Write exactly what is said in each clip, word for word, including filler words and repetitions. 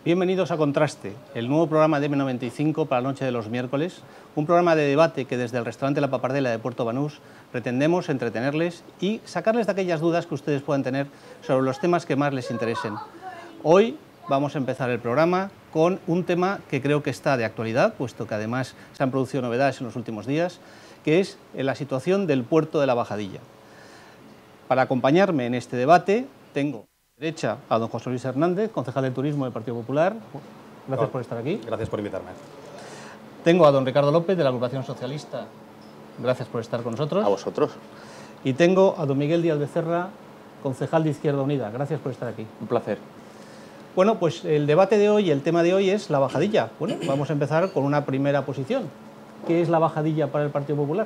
Bienvenidos a Contraste, el nuevo programa de eme noventa y cinco para la noche de los miércoles, un programa de debate que desde el restaurante La Papardela de Puerto Banús pretendemos entretenerles y sacarles de aquellas dudas que ustedes puedan tener sobre los temas que más les interesen. Hoy vamos a empezar el programa con un tema que creo que está de actualidad, puesto que además se han producido novedades en los últimos días, que es la situación del puerto de la Bajadilla. Para acompañarme en este debate tengo a la derecha a don José Luis Hernández, concejal de Turismo del Partido Popular. Gracias Hola. por estar aquí. Gracias por invitarme. Tengo a don Ricardo López, de la Agrupación Socialista. Gracias por estar con nosotros. A vosotros. Y tengo a don Miguel Díaz Becerra, concejal de Izquierda Unida. Gracias por estar aquí. Un placer. Bueno, pues el debate de hoy, el tema de hoy es la bajadilla. Bueno, vamos a empezar con una primera posición. ¿Qué es la bajadilla para el Partido Popular?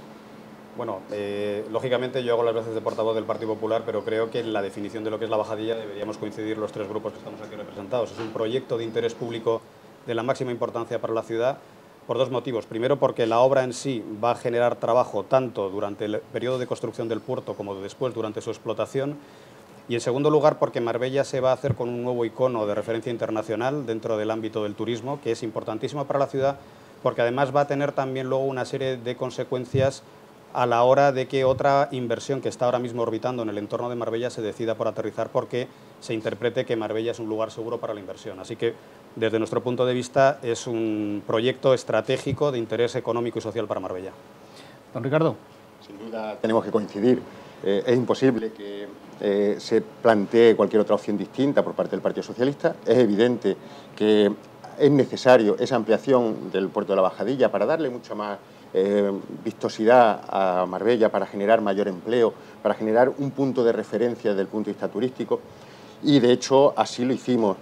Bueno, eh, lógicamente yo hago las veces de portavoz del Partido Popular, pero creo que en la definición de lo que es la bajadilla deberíamos coincidir los tres grupos que estamos aquí representados. Es un proyecto de interés público de la máxima importancia para la ciudad por dos motivos. Primero, porque la obra en sí va a generar trabajo tanto durante el periodo de construcción del puerto como después durante su explotación. Y en segundo lugar, porque Marbella se va a hacer con un nuevo icono de referencia internacional dentro del ámbito del turismo, que es importantísimo para la ciudad, porque además va a tener también luego una serie de consecuencias a la hora de que otra inversión que está ahora mismo orbitando en el entorno de Marbella se decida por aterrizar porque se interprete que Marbella es un lugar seguro para la inversión. Así que, desde nuestro punto de vista, es un proyecto estratégico de interés económico y social para Marbella. Don Ricardo. Sin duda tenemos que coincidir. Eh, es imposible que eh, se plantee cualquier otra opción distinta por parte del Partido Socialista. Es evidente que es necesario esa ampliación del puerto de la Bajadilla para darle mucha más eh, vistosidad a Marbella, para generar mayor empleo, para generar un punto de referencia desde el punto de vista turístico. Y, de hecho, así lo hicimos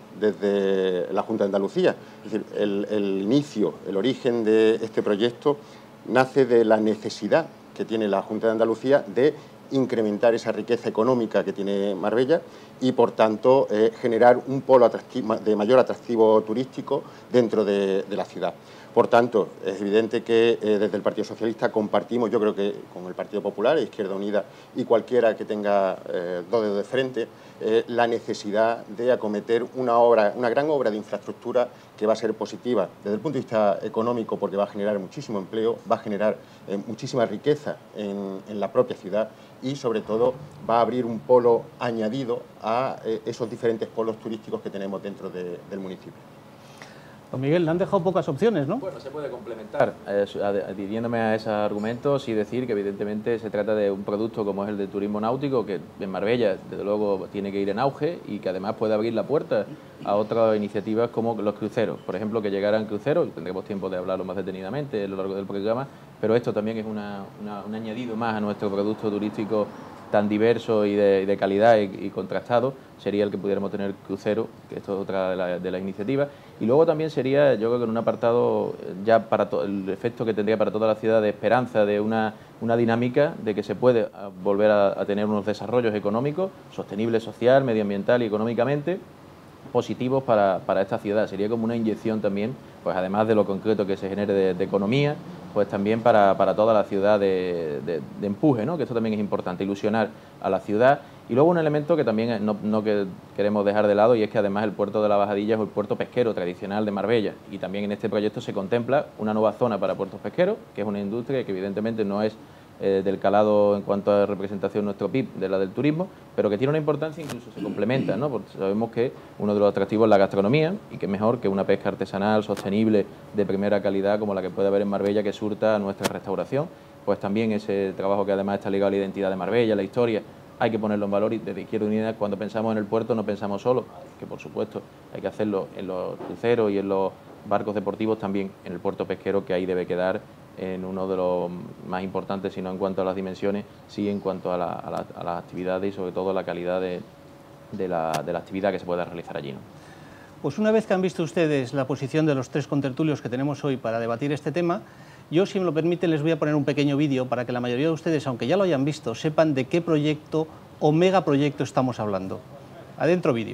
desde la Junta de Andalucía. Es decir, el, el inicio, el origen de este proyecto nace de la necesidad que tiene la Junta de Andalucía de incrementar esa riqueza económica que tiene Marbella y, por tanto, eh, generar un polo atractivo, de mayor atractivo turístico dentro de, de la ciudad. Por tanto, es evidente que eh, desde el Partido Socialista compartimos, yo creo que con el Partido Popular, Izquierda Unida y cualquiera que tenga eh, dos dedos de frente, eh, la necesidad de acometer una obra, una gran obra de infraestructura que va a ser positiva desde el punto de vista económico, porque va a generar muchísimo empleo, va a generar eh, muchísima riqueza en, en la propia ciudad y, sobre todo, va a abrir un polo añadido a eh, esos diferentes polos turísticos que tenemos dentro de, del municipio. Don Miguel, le han dejado pocas opciones, ¿no? Bueno, se puede complementar, eh, adhiriéndome a esos argumentos y decir que evidentemente se trata de un producto como es el del turismo náutico, que en Marbella, desde luego, tiene que ir en auge y que además puede abrir la puerta a otras iniciativas como los cruceros. Por ejemplo, que llegaran cruceros, tendremos tiempo de hablarlo más detenidamente a lo largo del programa, pero esto también es una, una, un añadido más a nuestro producto turístico tan diverso y de, de calidad y, y contrastado, sería el que pudiéramos tener crucero, que esto es otra de las de la iniciativas. Y luego también sería, yo creo que en un apartado, ya para to, el efecto que tendría para toda la ciudad de esperanza, de una, una dinámica de que se puede volver a, a tener unos desarrollos económicos, sostenibles social, medioambiental y económicamente, positivos para, para esta ciudad. Sería como una inyección también, pues además de lo concreto que se genere de, de economía, pues también para, para toda la ciudad de, de, de empuje, ¿no? Que esto también es importante, ilusionar a la ciudad. Y luego un elemento que también no, no que queremos dejar de lado, y es que además el puerto de la Bajadilla es el puerto pesquero tradicional de Marbella, y también en este proyecto se contempla una nueva zona para puertos pesqueros, que es una industria que evidentemente no es eh, del calado en cuanto a representación nuestro P I B de la del turismo, pero que tiene una importancia, incluso se complementa, ¿no? Porque sabemos que uno de los atractivos es la gastronomía, y que mejor que una pesca artesanal, sostenible, de primera calidad, como la que puede haber en Marbella, que surta a nuestra restauración. Pues también ese trabajo que además está ligado a la identidad de Marbella, la historia, hay que ponerlo en valor, y desde Izquierda Unida, cuando pensamos en el puerto, no pensamos solo, que por supuesto hay que hacerlo en los cruceros y en los barcos deportivos, también en el puerto pesquero, que ahí debe quedar en uno de los más importantes, si no en cuanto a las dimensiones, sí en cuanto a, la, a, la, a las actividades y sobre todo la calidad de, de, la, de la actividad que se pueda realizar allí, ¿no? Pues una vez que han visto ustedes la posición de los tres contertulios que tenemos hoy para debatir este tema, yo, si me lo permiten, les voy a poner un pequeño vídeo para que la mayoría de ustedes, aunque ya lo hayan visto, sepan de qué proyecto o megaproyecto estamos hablando. Adentro vídeo.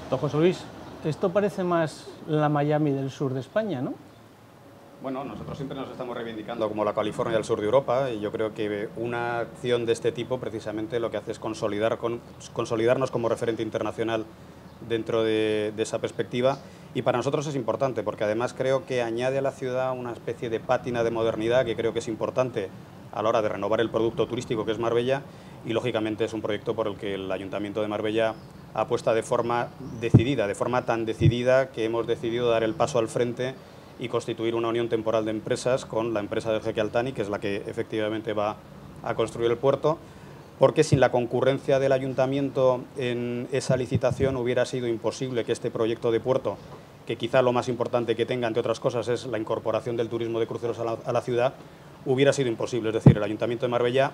Don José Luis, esto parece más la Miami del sur de España, ¿no? Bueno, nosotros siempre nos estamos reivindicando como la California del sur de Europa y yo creo que una acción de este tipo precisamente lo que hace es consolidar con, consolidarnos como referente internacional dentro de, de esa perspectiva, y para nosotros es importante porque además creo que añade a la ciudad una especie de pátina de modernidad que creo que es importante a la hora de renovar el producto turístico que es Marbella, y lógicamente es un proyecto por el que el Ayuntamiento de Marbella apuesta de forma decidida, de forma tan decidida que hemos decidido dar el paso al frente y constituir una unión temporal de empresas con la empresa del Jeque Altani, que es la que efectivamente va a construir el puerto, porque sin la concurrencia del Ayuntamiento en esa licitación hubiera sido imposible que este proyecto de puerto, que quizá lo más importante que tenga, entre otras cosas, es la incorporación del turismo de cruceros a la, a la ciudad, hubiera sido imposible. Es decir, el Ayuntamiento de Marbella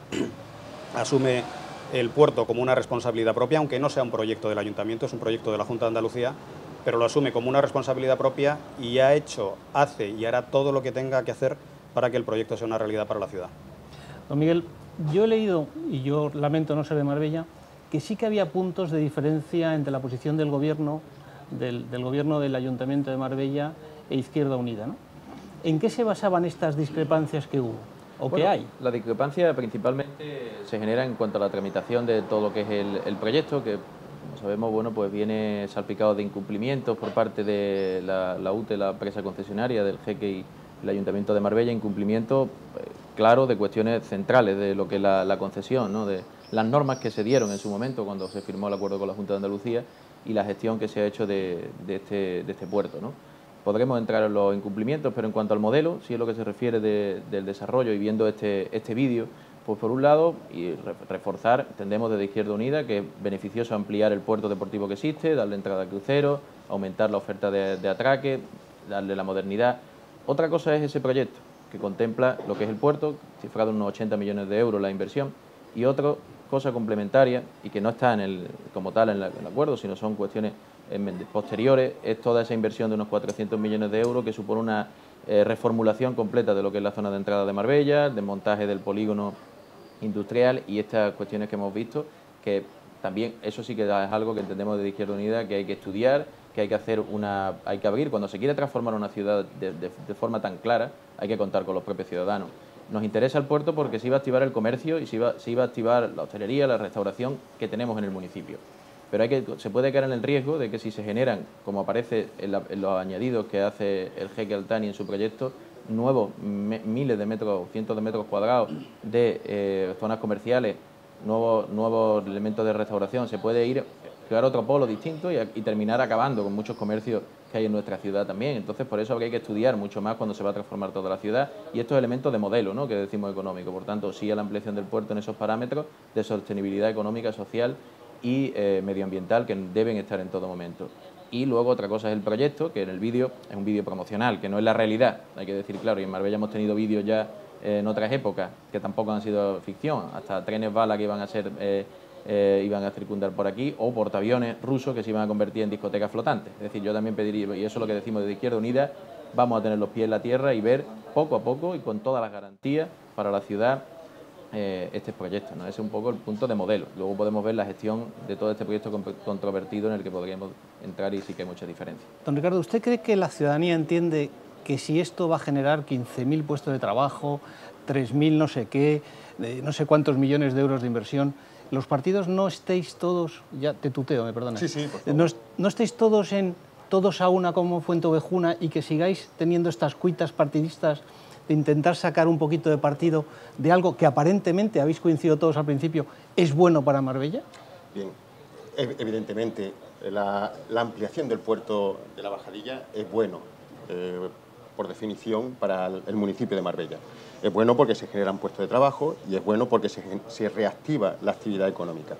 asume el puerto como una responsabilidad propia, aunque no sea un proyecto del Ayuntamiento, es un proyecto de la Junta de Andalucía, pero lo asume como una responsabilidad propia y ha hecho, hace y hará todo lo que tenga que hacer para que el proyecto sea una realidad para la ciudad. Don Miguel, yo he leído, y yo lamento no ser de Marbella, que sí que había puntos de diferencia entre la posición del gobierno, del, del gobierno del Ayuntamiento de Marbella e Izquierda Unida, ¿no? ¿En qué se basaban estas discrepancias que hubo o bueno, que hay? La discrepancia principalmente se genera en cuanto a la tramitación de todo lo que es el, el proyecto, que como sabemos, bueno, pues viene salpicado de incumplimientos por parte de la, la U T E, la empresa concesionaria del Jeque y el Ayuntamiento de Marbella, incumplimiento eh, claro de cuestiones centrales de lo que es la, la concesión, ¿no? De las normas que se dieron en su momento cuando se firmó el acuerdo con la Junta de Andalucía y la gestión que se ha hecho de, de, este, de este puerto, ¿no? Podremos entrar en los incumplimientos, pero en cuanto al modelo, si es lo que se refiere de, del desarrollo y viendo este, este vídeo, pues por un lado, y reforzar, entendemos desde Izquierda Unida que es beneficioso ampliar el puerto deportivo que existe, darle entrada a cruceros, aumentar la oferta de, de atraque, darle la modernidad. Otra cosa es ese proyecto, que contempla lo que es el puerto, cifrado en unos ochenta millones de euros la inversión, y otra cosa complementaria, y que no está en el, como tal en, la, en el acuerdo, sino son cuestiones posteriores, es toda esa inversión de unos cuatrocientos millones de euros que supone una eh, reformulación completa de lo que es la zona de entrada de Marbella, desmontaje del polígono industrial y estas cuestiones que hemos visto, que también eso sí que es algo que entendemos desde Izquierda Unida que hay que estudiar, que hay que hacer una, hay que abrir, cuando se quiere transformar una ciudad de, de, de forma tan clara, hay que contar con los propios ciudadanos. Nos interesa el puerto porque se iba a activar el comercio y se iba, se iba a activar la hostelería, la restauración que tenemos en el municipio. Pero hay que, se puede caer en el riesgo de que si se generan, como aparece en, la, en los añadidos que hace el Jeque Altani en su proyecto, nuevos me, miles de metros, cientos de metros cuadrados de eh, zonas comerciales, nuevos, nuevos elementos de restauración, se puede ir, crear otro polo distinto y, y terminar acabando con muchos comercios que hay en nuestra ciudad también. Entonces, por eso habría que estudiar mucho más cuando se va a transformar toda la ciudad y estos elementos de modelo, ¿no?, que decimos económico. Por tanto, sí a la ampliación del puerto en esos parámetros de sostenibilidad económica, social y eh, medioambiental que deben estar en todo momento. Y luego otra cosa es el proyecto, que en el vídeo es un vídeo promocional, que no es la realidad, hay que decir claro, y en Marbella hemos tenido vídeos ya eh, en otras épocas que tampoco han sido ficción, hasta trenes bala que iban a ser eh, eh, iban a circundar por aquí, o portaaviones rusos que se iban a convertir en discotecas flotantes. Es decir, yo también pediría, y eso es lo que decimos desde Izquierda Unida, vamos a tener los pies en la tierra y ver poco a poco y con todas las garantías para la ciudad Eh, este proyecto, ¿no? Ese es un poco el punto de modelo. Luego podemos ver la gestión de todo este proyecto controvertido en el que podríamos entrar y sí que hay mucha diferencia. Don Ricardo, ¿usted cree que la ciudadanía entiende que si esto va a generar quince mil puestos de trabajo, tres mil no sé qué, eh, no sé cuántos millones de euros de inversión, los partidos no estéis todos, ya te tuteo, me perdonas, sí, sí, por favor. no, no estéis todos en todos a una como Fuenteovejuna y que sigáis teniendo estas cuitas partidistas de intentar sacar un poquito de partido de algo que aparentemente, habéis coincidido todos al principio, es bueno para Marbella? Bien, evidentemente la, la ampliación del puerto de la Bajadilla es bueno, eh, por definición, para el, el municipio de Marbella. Es bueno porque se generan puestos de trabajo y es bueno porque se, se reactiva la actividad económica.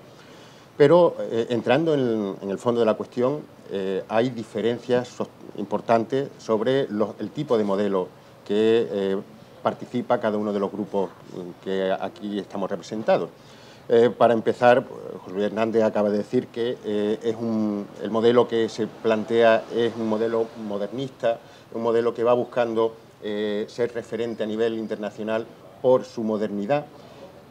Pero eh, entrando en, en el fondo de la cuestión, eh, hay diferencias so importantes sobre los, el tipo de modelo que eh, participa cada uno de los grupos que aquí estamos representados. Eh, para empezar, José Luis Hernández acaba de decir que eh, es un, el modelo que se plantea es un modelo modernista, un modelo que va buscando eh, ser referente a nivel internacional por su modernidad.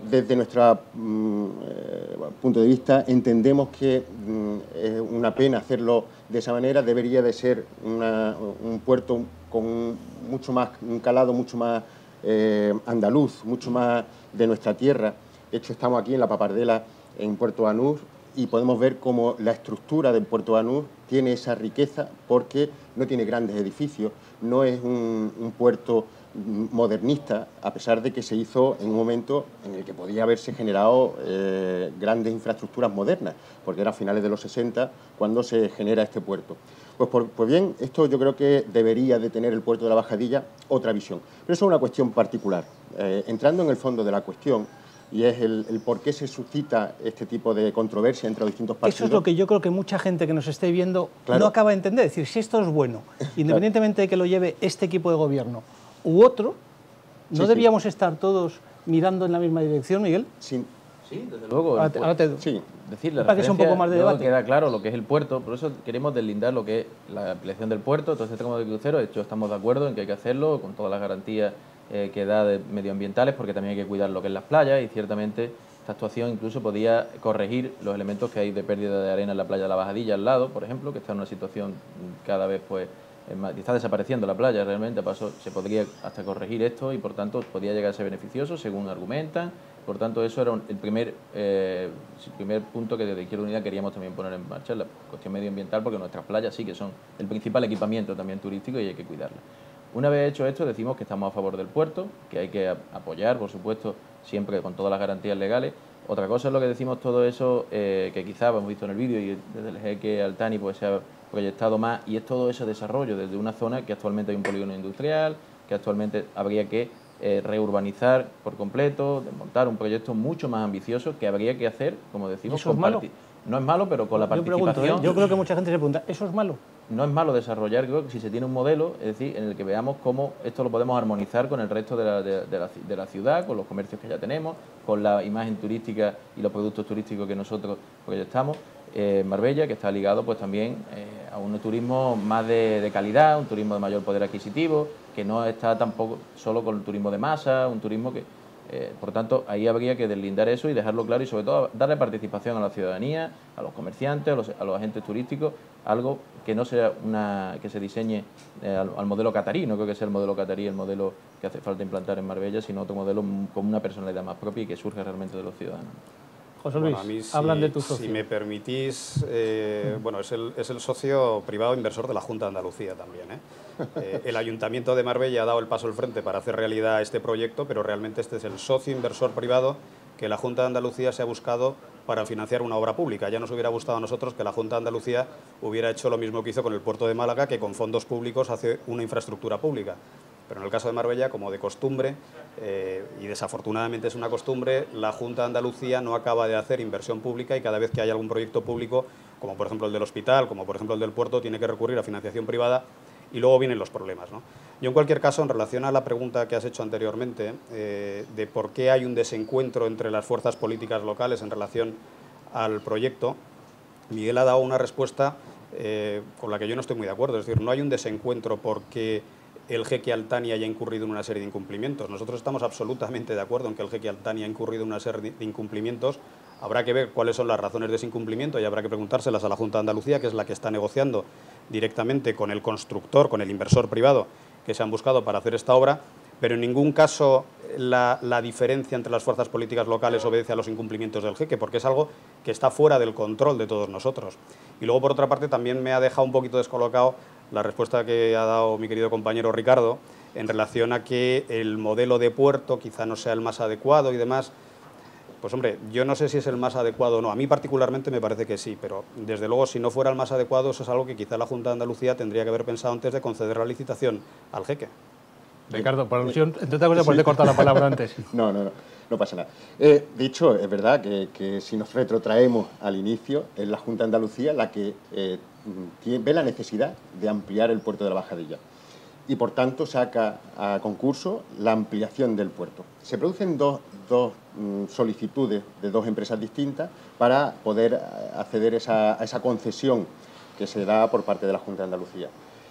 desde nuestro mm, eh, punto de vista, entendemos que mm, es una pena hacerlo de esa manera. Debería de ser una, un puerto con un, mucho más, un calado mucho más eh, andaluz, mucho más de nuestra tierra. De hecho, estamos aquí en la Papardela, en Puerto Banús, y podemos ver cómo la estructura del Puerto Banús tiene esa riqueza porque no tiene grandes edificios, no es un, un puerto modernista, a pesar de que se hizo en un momento en el que podía haberse generado eh, grandes infraestructuras modernas, porque era a finales de los sesenta cuando se genera este puerto. Pues, por, pues bien, esto yo creo que debería de tener el puerto de la Bajadilla otra visión, pero eso es una cuestión particular. Eh, entrando en el fondo de la cuestión, y es el, el por qué se suscita este tipo de controversia entre los distintos partidos. Eso es lo que yo creo que mucha gente que nos esté viendo claro. no acaba de entender. Es decir, si esto es bueno, independientemente de que lo lleve este equipo de gobierno u otro, ¿no sí, debíamos sí. estar todos mirando en la misma dirección, Miguel? Sí, sí desde luego. Ahora te, ahora te, sí. Decir, la para que sea un poco más de debate. Queda claro lo que es el puerto, por eso queremos deslindar lo que es la ampliación del puerto, todo este tramo de crucero. De hecho, estamos de acuerdo en que hay que hacerlo con todas las garantías eh, que da de medioambientales, porque también hay que cuidar lo que es las playas, y ciertamente esta actuación incluso podía corregir los elementos que hay de pérdida de arena en la playa de la Bajadilla al lado, por ejemplo, que está en una situación cada vez pues está desapareciendo la playa realmente. Paso, se podría hasta corregir esto y por tanto podría llegar a ser beneficioso según argumentan. Por tanto, eso era un, el, primer, eh, el primer punto que desde Izquierda Unida queríamos también poner en marcha, la cuestión medioambiental, porque nuestras playas sí que son el principal equipamiento también turístico y hay que cuidarlas. Una vez hecho esto, decimos que estamos a favor del puerto, que hay que apoyar, por supuesto, siempre con todas las garantías legales. Otra cosa es lo que decimos todo eso, eh, que quizá hemos visto en el vídeo y desde el jeque Altani pues se ha proyectado más, y es todo ese desarrollo desde una zona que actualmente hay un polígono industrial, que actualmente habría que eh, reurbanizar por completo, desmontar un proyecto mucho más ambicioso que habría que hacer, como decimos, ¿Eso es malo? No es malo, pero con la yo participación... Pregunto, ¿eh? Yo creo que mucha gente se pregunta, ¿eso es malo? No es malo desarrollar, creo que si se tiene un modelo, es decir, en el que veamos cómo esto lo podemos armonizar con el resto de la, de, de la, de la ciudad, con los comercios que ya tenemos, con la imagen turística y los productos turísticos que nosotros proyectamos. Eh, Marbella, que está ligado pues también eh, a un turismo más de, de calidad, un turismo de mayor poder adquisitivo, que no está tampoco solo con el turismo de masa, un turismo que... Eh, por tanto, ahí habría que deslindar eso y dejarlo claro y sobre todo darle participación a la ciudadanía, a los comerciantes, a los, a los agentes turísticos, algo que no sea una que se diseñe eh, al, al modelo catarí. No creo que sea el modelo catarí el modelo que hace falta implantar en Marbella, sino otro modelo con una personalidad más propia y que surja realmente de los ciudadanos. José Luis, bueno, a mí, hablan si, de tu socio. Si me permitís, eh, bueno, es el, es el socio privado inversor de la Junta de Andalucía también. ¿eh? Eh, el Ayuntamiento de Marbella ha dado el paso al frente para hacer realidad este proyecto, pero realmente este es el socio inversor privado que la Junta de Andalucía se ha buscado para financiar una obra pública. Ya nos hubiera gustado a nosotros que la Junta de Andalucía hubiera hecho lo mismo que hizo con el puerto de Málaga, que con fondos públicos hace una infraestructura pública. Pero en el caso de Marbella, como de costumbre, eh, y desafortunadamente es una costumbre, la Junta de Andalucía no acaba de hacer inversión pública y cada vez que hay algún proyecto público, como por ejemplo el del hospital, como por ejemplo el del puerto, tiene que recurrir a financiación privada y luego vienen los problemas, ¿no? Yo, en cualquier caso, en relación a la pregunta que has hecho anteriormente, eh, de por qué hay un desencuentro entre las fuerzas políticas locales en relación al proyecto, Miguel ha dado una respuesta eh, con la que yo no estoy muy de acuerdo. Es decir, no hay un desencuentro porque el jeque Altani haya incurrido en una serie de incumplimientos. Nosotros estamos absolutamente de acuerdo en que el jeque Altani ha incurrido en una serie de incumplimientos. Habrá que ver cuáles son las razones de ese incumplimiento y habrá que preguntárselas a la Junta de Andalucía, que es la que está negociando directamente con el constructor, con el inversor privado que se han buscado para hacer esta obra, pero en ningún caso la, la diferencia entre las fuerzas políticas locales obedece a los incumplimientos del jeque, porque es algo que está fuera del control de todos nosotros. Y luego, por otra parte, también me ha dejado un poquito descolocado la respuesta que ha dado mi querido compañero Ricardo en relación a que el modelo de puerto quizá no sea el más adecuado y demás. Pues hombre, yo no sé si es el más adecuado o no. A mí particularmente me parece que sí, pero desde luego si no fuera el más adecuado, eso es algo que quizá la Junta de Andalucía tendría que haber pensado antes de conceder la licitación al jeque. Ricardo, por alusión, entre otras cosas, por te he cortado la palabra antes. No, no, no, no pasa nada. Eh, dicho, es verdad que, que si nos retrotraemos al inicio, es la Junta de Andalucía la que eh, tiene, ve la necesidad de ampliar el puerto de la Bajadilla y por tanto saca a concurso la ampliación del puerto. Se producen dos, dos mm, solicitudes de dos empresas distintas para poder acceder esa, a esa concesión que se da por parte de la Junta de Andalucía.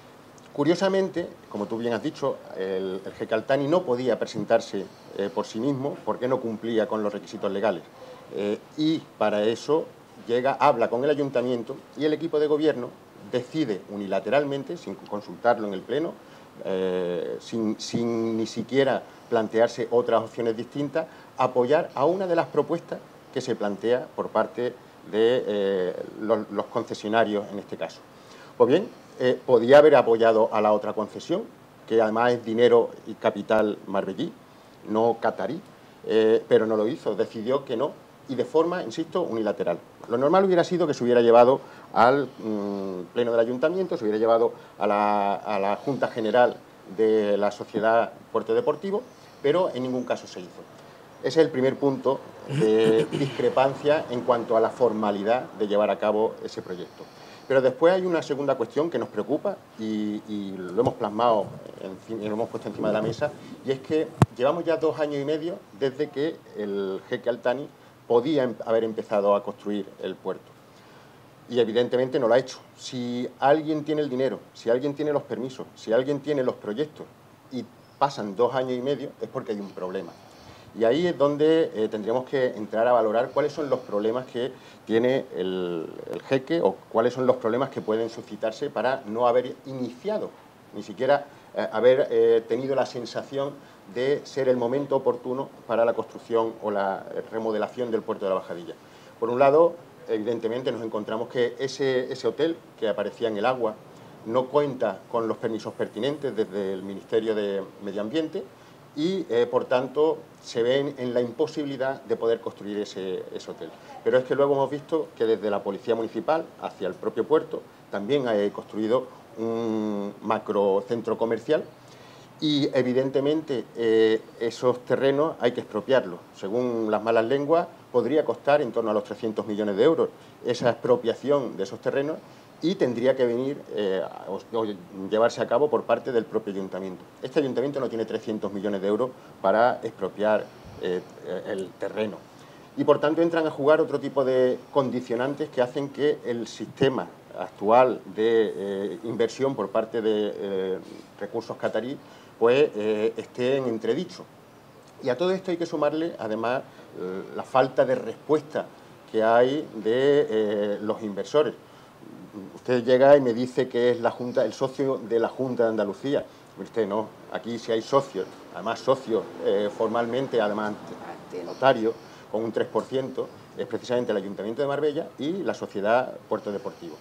Curiosamente, como tú bien has dicho, el, el jeque Altani no podía presentarse eh, por sí mismo porque no cumplía con los requisitos legales. Eh, y para eso llega, habla con el ayuntamiento y el equipo de gobierno decide unilateralmente, sin consultarlo en el pleno, eh, sin, sin ni siquiera plantearse otras opciones distintas, apoyar a una de las propuestas que se plantea por parte de eh, los, los concesionarios en este caso. Pues bien, eh, podía haber apoyado a la otra concesión, que además es dinero y capital marbellí, no catarí, eh, pero no lo hizo, decidió que no, y de forma, insisto, unilateral. Lo normal hubiera sido que se hubiera llevado al mmm, pleno del ayuntamiento, se hubiera llevado a la, a la Junta General de la Sociedad Puerto Deportivo, pero en ningún caso se hizo. Ese es el primer punto de discrepancia en cuanto a la formalidad de llevar a cabo ese proyecto. Pero después hay una segunda cuestión que nos preocupa y, y lo hemos plasmado, en, lo hemos puesto encima de la mesa, y es que llevamos ya dos años y medio desde que el jeque Altani podía haber empezado a construir el puerto. Y evidentemente no lo ha hecho. Si alguien tiene el dinero, si alguien tiene los permisos, si alguien tiene los proyectos y pasan dos años y medio, es porque hay un problema. Y ahí es donde eh, tendríamos que entrar a valorar cuáles son los problemas que tiene el, el jeque o cuáles son los problemas que pueden suscitarse para no haber iniciado, ni siquiera eh, haber eh, tenido la sensación de ser el momento oportuno para la construcción o la remodelación del puerto de la Bajadilla. Por un lado, evidentemente nos encontramos que ese, ese hotel que aparecía en el agua no cuenta con los permisos pertinentes desde el Ministerio de Medio Ambiente y, eh, por tanto, se ven en la imposibilidad de poder construir ese, ese hotel. Pero es que luego hemos visto que desde la Policía Municipal hacia el propio puerto también ha construido un macrocentro comercial y, evidentemente, eh, esos terrenos hay que expropiarlos. Según las malas lenguas, podría costar en torno a los trescientos millones de euros esa expropiación de esos terrenos y tendría que venir eh, o, o llevarse a cabo por parte del propio ayuntamiento. Este ayuntamiento no tiene trescientos millones de euros para expropiar eh, el terreno y, por tanto, entran a jugar otro tipo de condicionantes que hacen que el sistema actual de eh, inversión por parte de eh, recursos catarí pues eh, esté en entredicho. Y a todo esto hay que sumarle, además, eh, la falta de respuesta que hay de eh, los inversores. Usted llega y me dice que es la Junta, el socio de la Junta de Andalucía. Usted no, aquí si hay socios, además socios eh, formalmente, además de notario, con un tres por ciento, es precisamente el Ayuntamiento de Marbella y la Sociedad Puerto Deportivo.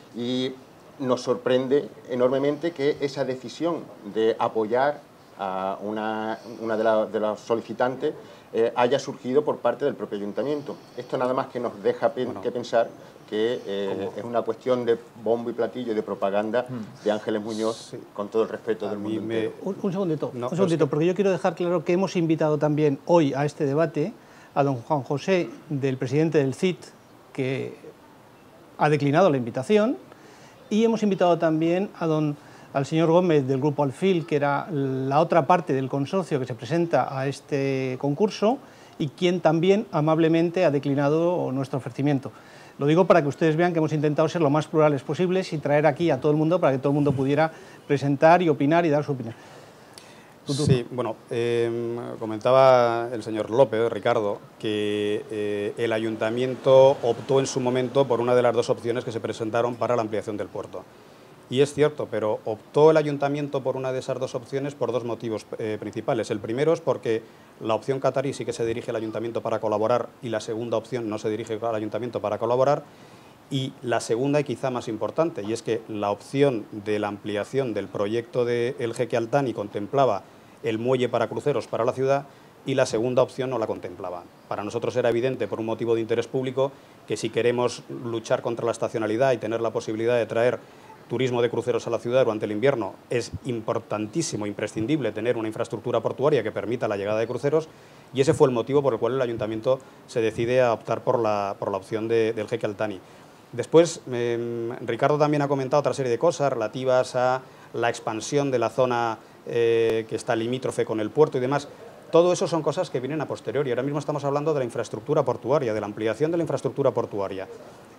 Y nos sorprende enormemente que esa decisión de apoyar a una, una de, la, de los solicitantes eh, haya surgido por parte del propio ayuntamiento. Esto nada más que nos deja pen, bueno, que pensar que eh, es una cuestión de bombo y platillo y de propaganda de Ángeles Muñoz, sí, con todo el respeto a del mundo me... Un, un segundito, no, un segundito, es que... porque yo quiero dejar claro que hemos invitado también hoy a este debate a don Juan José, del presidente del C I T, que ha declinado la invitación, y hemos invitado también a don, al señor Gómez del Grupo Alfil, que era la otra parte del consorcio que se presenta a este concurso y quien también amablemente ha declinado nuestro ofrecimiento. Lo digo para que ustedes vean que hemos intentado ser lo más plurales posibles y traer aquí a todo el mundo para que todo el mundo pudiera presentar y opinar y dar su opinión. Sí, bueno, eh, comentaba el señor López, Ricardo, que eh, el ayuntamiento optó en su momento por una de las dos opciones que se presentaron para la ampliación del puerto. Y es cierto, pero optó el ayuntamiento por una de esas dos opciones por dos motivos eh, principales. El primero es porque la opción catarí sí que se dirige al ayuntamiento para colaborar y la segunda opción no se dirige al ayuntamiento para colaborar. Y la segunda y quizá más importante, y es que la opción de la ampliación del proyecto del jeque Altani contemplaba el muelle para cruceros para la ciudad y la segunda opción no la contemplaba. Para nosotros era evidente, por un motivo de interés público, que si queremos luchar contra la estacionalidad y tener la posibilidad de traer turismo de cruceros a la ciudad durante el invierno, es importantísimo, imprescindible tener una infraestructura portuaria que permita la llegada de cruceros, y ese fue el motivo por el cual el ayuntamiento se decide a optar por la, por la opción de, del jeque Altani. Después, eh, Ricardo también ha comentado otra serie de cosas relativas a la expansión de la zona eh, que está limítrofe con el puerto y demás. Todo eso son cosas que vienen a posteriori. Ahora mismo estamos hablando de la infraestructura portuaria, de la ampliación de la infraestructura portuaria.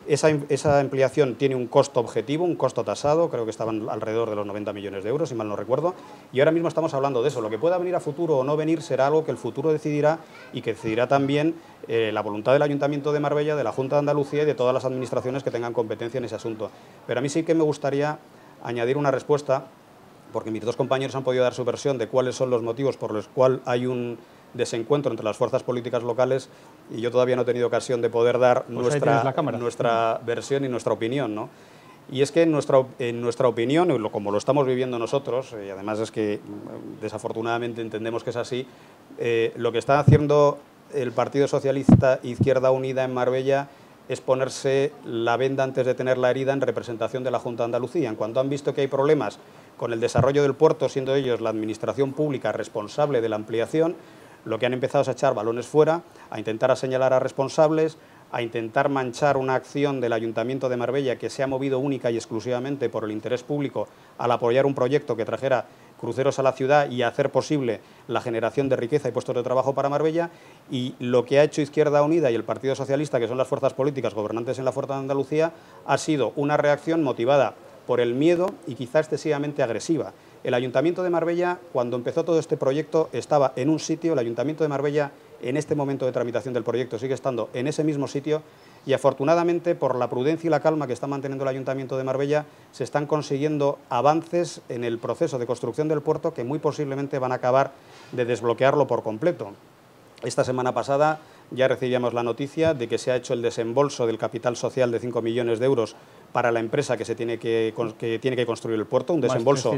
Esa, esa ampliación tiene un costo objetivo, un costo tasado, creo que estaban alrededor de los noventa millones de euros, si mal no recuerdo, y ahora mismo estamos hablando de eso. Lo que pueda venir a futuro o no venir será algo que el futuro decidirá y que decidirá también eh, la voluntad del Ayuntamiento de Marbella, de la Junta de Andalucía y de todas las administraciones que tengan competencia en ese asunto. Pero a mí sí que me gustaría añadir una respuesta, porque mis dos compañeros han podido dar su versión de cuáles son los motivos por los cuales hay un desencuentro entre las fuerzas políticas locales, y yo todavía no he tenido ocasión de poder dar pues nuestra, nuestra versión y nuestra opinión, ¿no? Y es que en nuestra, en nuestra opinión, como lo estamos viviendo nosotros, y además es que desafortunadamente entendemos que es así, eh, lo que está haciendo el Partido Socialista Izquierda Unida en Marbella es ponerse la venda antes de tener la herida en representación de la Junta de Andalucía. En cuanto han visto que hay problemas con el desarrollo del puerto, siendo ellos la administración pública responsable de la ampliación, lo que han empezado es a echar balones fuera, a intentar a señalar a responsables, a intentar manchar una acción del Ayuntamiento de Marbella que se ha movido única y exclusivamente por el interés público al apoyar un proyecto que trajera cruceros a la ciudad y hacer posible la generación de riqueza y puestos de trabajo para Marbella. Y lo que ha hecho Izquierda Unida y el Partido Socialista, que son las fuerzas políticas gobernantes en la Fuerza de Andalucía, ha sido una reacción motivada por el miedo y quizá excesivamente agresiva. El Ayuntamiento de Marbella, cuando empezó todo este proyecto, estaba en un sitio. El Ayuntamiento de Marbella, en este momento de tramitación del proyecto, sigue estando en ese mismo sitio, y afortunadamente, por la prudencia y la calma que está manteniendo el Ayuntamiento de Marbella, se están consiguiendo avances en el proceso de construcción del puerto que muy posiblemente van a acabar de desbloquearlo por completo. Esta semana pasada ya recibíamos la noticia de que se ha hecho el desembolso del capital social de cinco millones de euros para la empresa que, se tiene, que, que tiene que construir el puerto, un desembolso,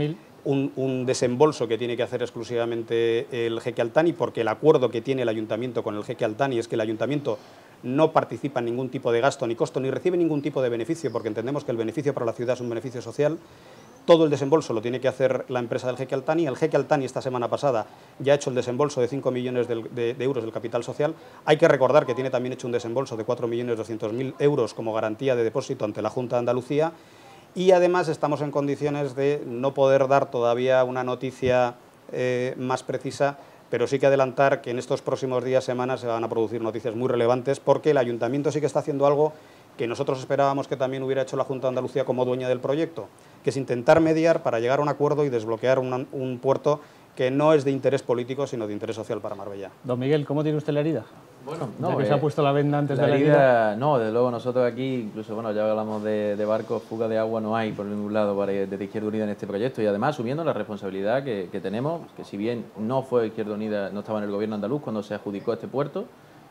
un, un desembolso que tiene que hacer exclusivamente el Jeque Altani, porque el acuerdo que tiene el Ayuntamiento con el Jeque Altani es que el Ayuntamiento no participa en ningún tipo de gasto ni costo, ni recibe ningún tipo de beneficio, porque entendemos que el beneficio para la ciudad es un beneficio social. Todo el desembolso lo tiene que hacer la empresa del Jeque Altani. El Jeque Altani esta semana pasada ya ha hecho el desembolso de cinco millones de, de, de euros del capital social. Hay que recordar que tiene también hecho un desembolso de cuatro millones doscientos mil euros como garantía de depósito ante la Junta de Andalucía, y además estamos en condiciones de no poder dar todavía una noticia eh, más precisa, pero sí que adelantar que en estos próximos días, semanas, se van a producir noticias muy relevantes, porque el Ayuntamiento sí que está haciendo algo que nosotros esperábamos que también hubiera hecho la Junta de Andalucía como dueña del proyecto, que es intentar mediar para llegar a un acuerdo y desbloquear una, un puerto que no es de interés político, sino de interés social para Marbella. Don Miguel, ¿cómo tiene usted la herida? Bueno, no, ya que eh, se ha puesto la venda antes la de la herida, herida. No, desde luego nosotros aquí, incluso bueno, ya hablamos de, de barcos, fuga de agua no hay por ningún lado para, desde Izquierda Unida en este proyecto, y además asumiendo la responsabilidad que, que tenemos, que si bien no fue Izquierda Unida, no estaba en el gobierno andaluz cuando se adjudicó este puerto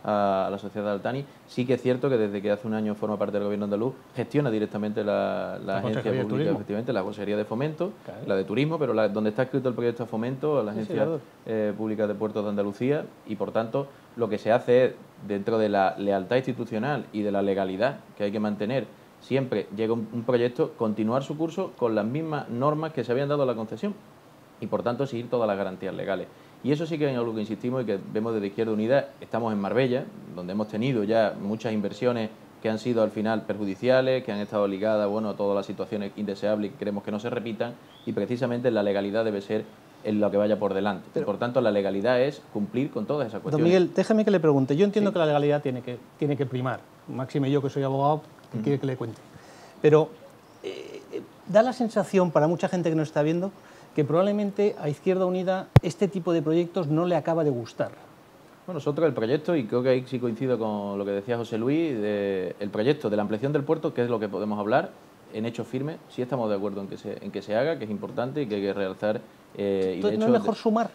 a la sociedad Altani, sí que es cierto que desde que hace un año forma parte del gobierno andaluz, gestiona directamente la, la, la agencia pública, efectivamente, la Consejería de Fomento, claro, la de Turismo, pero la, donde está escrito el proyecto de Fomento, la Agencia sí, sí, eh, Pública de Puertos de Andalucía, y por tanto lo que se hace es, dentro de la lealtad institucional y de la legalidad que hay que mantener, siempre llega un, un proyecto, continuar su curso con las mismas normas que se habían dado a la concesión, y por tanto seguir todas las garantías legales. Y eso sí que es algo que insistimos y que vemos desde Izquierda Unida. Estamos en Marbella, donde hemos tenido ya muchas inversiones que han sido al final perjudiciales, que han estado ligadas, bueno, a todas las situaciones indeseables que queremos que no se repitan, y precisamente la legalidad debe ser en lo que vaya por delante. Pero, por tanto, la legalidad es cumplir con todas esas cuestiones. Don Miguel, déjeme que le pregunte. Yo entiendo sí. que la legalidad tiene que, tiene que primar. Máxime yo, que soy abogado, que uh-huh. quiere que le cuente. Pero eh, da la sensación, para mucha gente que nos está viendo, que probablemente a Izquierda Unida este tipo de proyectos no le acaba de gustar. Bueno, nosotros el proyecto, y creo que ahí sí coincido con lo que decía José Luis, de, el proyecto de la ampliación del puerto, que es lo que podemos hablar, en hechos firmes, sí estamos de acuerdo en que se, en que se haga, que es importante y que hay que realzar. Eh, Entonces, y de ¿no hecho, es mejor sumar?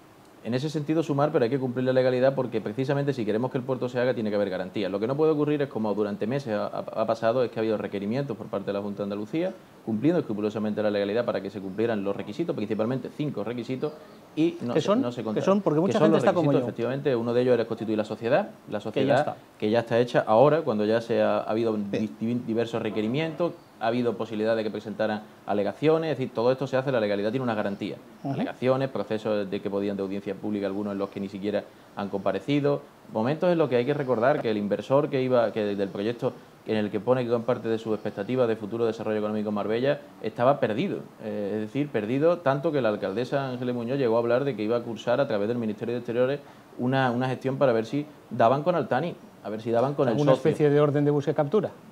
En ese sentido sumar, pero hay que cumplir la legalidad, porque precisamente si queremos que el puerto se haga tiene que haber garantías. Lo que no puede ocurrir es, como durante meses ha, ha pasado, es que ha habido requerimientos por parte de la Junta de Andalucía, cumpliendo escrupulosamente la legalidad para que se cumplieran los requisitos, principalmente cinco requisitos, y no, ¿Qué son? no se ¿Qué son? Porque mucha gente está como yo. Efectivamente, uno de ellos era constituir la sociedad, la sociedad que ya está, que ya está hecha ahora, cuando ya se ha, ha habido Bien. diversos requerimientos, ha habido posibilidad de que presentaran alegaciones, es decir, todo esto se hace, la legalidad tiene una garantía. Uh-huh. Alegaciones, procesos de que podían de audiencia pública, algunos en los que ni siquiera han comparecido, momentos en los que hay que recordar que el inversor que iba, que del proyecto en el que pone gran parte de sus expectativas de futuro desarrollo económico en Marbella, estaba perdido. Eh, es decir, perdido tanto que la alcaldesa Ángeles Muñoz llegó a hablar de que iba a cursar a través del Ministerio de Exteriores una, una gestión para ver si daban con Altani, a ver si daban con el socio. ¿Alguna especie de orden de búsqueda y captura?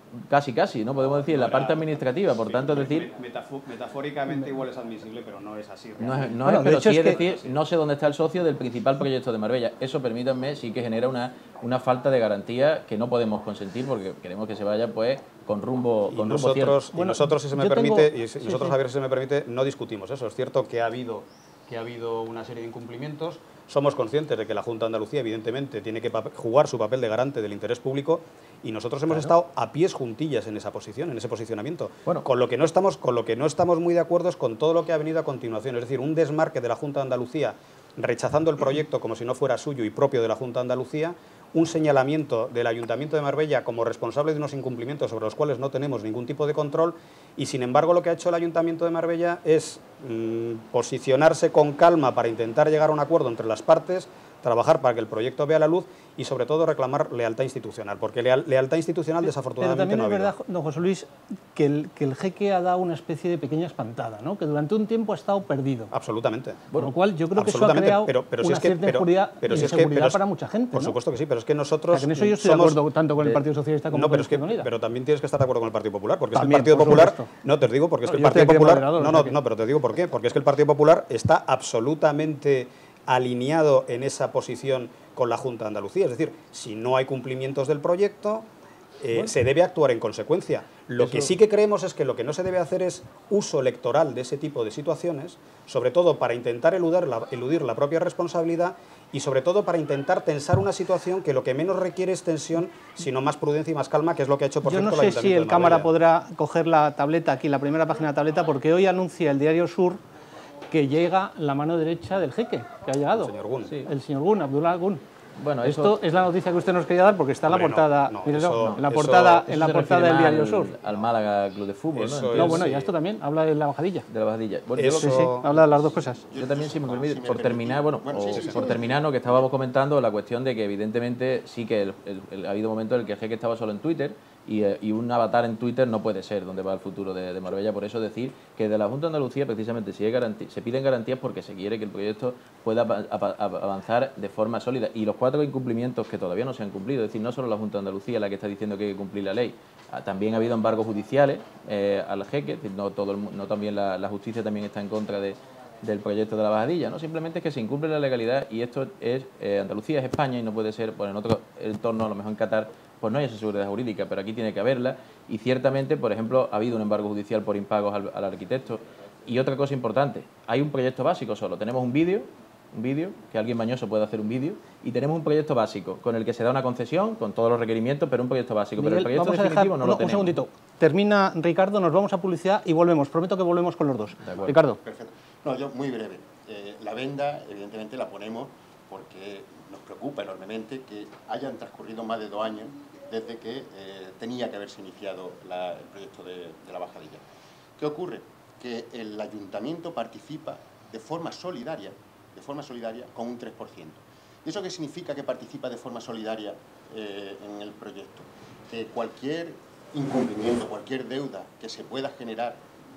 casi casi, ¿no? Podemos decir, en la parte administrativa, por Sí, tanto, es decir... metafo- metafóricamente igual es admisible, pero no es así. No es, no Bueno, es, de pero hecho sí es es, que- decir, no sé dónde está el socio del principal proyecto de Marbella. Eso, permítanme, sí que genera una, una falta de garantía que no podemos consentir porque queremos que se vaya pues con rumbo, Y con rumbo nosotros, cierto. y nosotros, si se me yo tengo- permite, y, y sí, nosotros, sí. Javier, si se me permite, no discutimos eso. Es cierto que ha habido, que ha habido una serie de incumplimientos. Somos conscientes de que la Junta de Andalucía, evidentemente, tiene que jugar su papel de garante del interés público y nosotros hemos Claro. estado a pies juntillas en esa posición, en ese posicionamiento. Bueno. Con lo que no estamos, con lo que no estamos muy de acuerdo es con todo lo que ha venido a continuación. Es decir, un desmarque de la Junta de Andalucía rechazando el proyecto como si no fuera suyo y propio de la Junta de Andalucía, un señalamiento del Ayuntamiento de Marbella como responsable de unos incumplimientos sobre los cuales no tenemos ningún tipo de control y, sin embargo, lo que ha hecho el Ayuntamiento de Marbella es mmm, posicionarse con calma para intentar llegar a un acuerdo entre las partes, trabajar para que el proyecto vea la luz y, sobre todo, reclamar lealtad institucional, porque leal, lealtad institucional Pero desafortunadamente también no ha es habido. verdad, don José Luis, que el, que el jeque ha dado una especie de pequeña espantada, ¿no? Que durante un tiempo ha estado perdido. Absolutamente. Con lo cual, yo creo que eso ha Absolutamente, creado pero- pero si una es que- cierta pero- inseguridad, pero si es que- inseguridad pero es- para mucha gente, Por ¿no? supuesto que sí, pero es que O nosotros sea, que en eso yo estoy somos- de acuerdo tanto con el de- Partido Socialista como No, con pero es que, Izquierda Unida. pero también tienes que estar de acuerdo con el Partido Popular, porque También, es que el Partido por Popular, supuesto. no te digo, porque es No, que el yo estoy Partido aquí de Popular, moderador, no, o sea no, que- no, pero te digo por qué, porque es que el Partido Popular está absolutamente alineado en esa posición con la Junta de Andalucía, es decir, si no hay cumplimientos del proyecto, eh, Bueno. se debe actuar en consecuencia. Lo Eso- que sí que creemos es que lo que no se debe hacer es uso electoral de ese tipo de situaciones, sobre todo para intentar eludir la, eludir la propia responsabilidad y sobre todo para intentar tensar una situación que lo que menos requiere es tensión, sino más prudencia y más calma, que es lo que ha hecho, por Yo cierto, no el sé si Ayuntamiento el de cámara Marbella. podrá coger la tableta aquí, la primera página de la tableta, porque hoy anuncia el Diario Sur que llega la mano derecha del jeque, que ha llegado. El señor Gun. Sí, el señor Gun, Abdullah Gun. Bueno, Esto eso, es la noticia que usted nos quería dar porque está en la Hombre, no, portada, no, mírelo, eso- en la eso- portada, eso en la se portada refiere del más Diario al, Sur. al Málaga Club de Fútbol, Eso ¿no? No, es- bueno, sí. ya esto también, habla de la bajadilla. De la bajadilla. Bueno, yo- Eso- Sí, sí, habla de las dos cosas. Yo también, si me Como permite, si me por permitís. terminar, bueno, Bueno, o sí, sí, sí, por sí. terminar, lo que estábamos comentando, la cuestión de que evidentemente sí que el- el- el- ha habido momentos en el que el jeque estaba solo en Twitter y, eh, y un avatar en Twitter no puede ser donde va el futuro de, de Marbella. Por eso decir que de la Junta de Andalucía precisamente si hay garanti- se piden garantías porque se quiere que el proyecto pueda apa- apa- avanzar de forma sólida. Y los cuatro incumplimientos que todavía no se han cumplido, es decir, no solo la Junta de Andalucía la que está diciendo que hay que cumplir la ley, ah, también ha habido embargos judiciales eh, al jeque, es decir, no, todo el mu- no también la, la justicia también está en contra de, del proyecto de la bajadilla, ¿no? Simplemente es que se incumple la legalidad y esto es, eh, Andalucía es España y no puede ser, pues en otro entorno, a lo mejor en Qatar, pues no hay esa seguridad jurídica, pero aquí tiene que haberla y ciertamente, por ejemplo, ha habido un embargo judicial por impagos al, al arquitecto. Y otra cosa importante, hay un proyecto básico solo, tenemos un vídeo, un vídeo, que alguien mañoso puede hacer un vídeo, y tenemos un proyecto básico con el que se da una concesión, con todos los requerimientos, pero un proyecto básico, pero el Miguel, proyecto vamos a dejar definitivo no no, lo un tenemos. segundito. Termina Ricardo, nos vamos a publicidad y volvemos. Prometo que volvemos con los dos. De acuerdo. Ricardo. Perfecto. No, yo muy breve. Eh, la venda, evidentemente, la ponemos porque nos preocupa enormemente que hayan transcurrido más de dos años desde que eh, tenía que haberse iniciado la- el proyecto de, de la bajadilla. ¿Qué ocurre? Que el ayuntamiento participa de forma solidaria, de forma solidaria con un tres por ciento. ¿Y eso qué significa que participa de forma solidaria eh, en el proyecto? Que cualquier incumplimiento, cualquier deuda que se pueda generar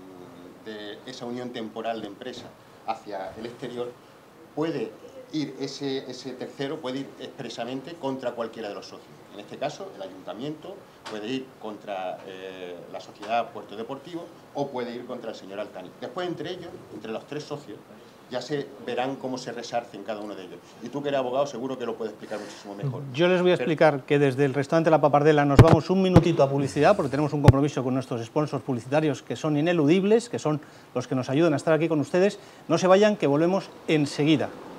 mm, de esa unión temporal de empresa hacia el exterior, puede ir, ese, ese tercero puede ir expresamente contra cualquiera de los socios. En este caso, el ayuntamiento puede ir contra eh, la sociedad Puerto Deportivo o puede ir contra el señor Altani. Después, entre ellos, entre los tres socios, ya se verán cómo se resarcen cada uno de ellos. Y tú, que eres abogado, seguro que lo puedes explicar muchísimo mejor. Yo les voy a Pero- explicar que desde el restaurante La Papardela nos vamos un minutito a publicidad porque tenemos un compromiso con nuestros sponsors publicitarios que son ineludibles, que son los que nos ayudan a estar aquí con ustedes. No se vayan, que volvemos enseguida.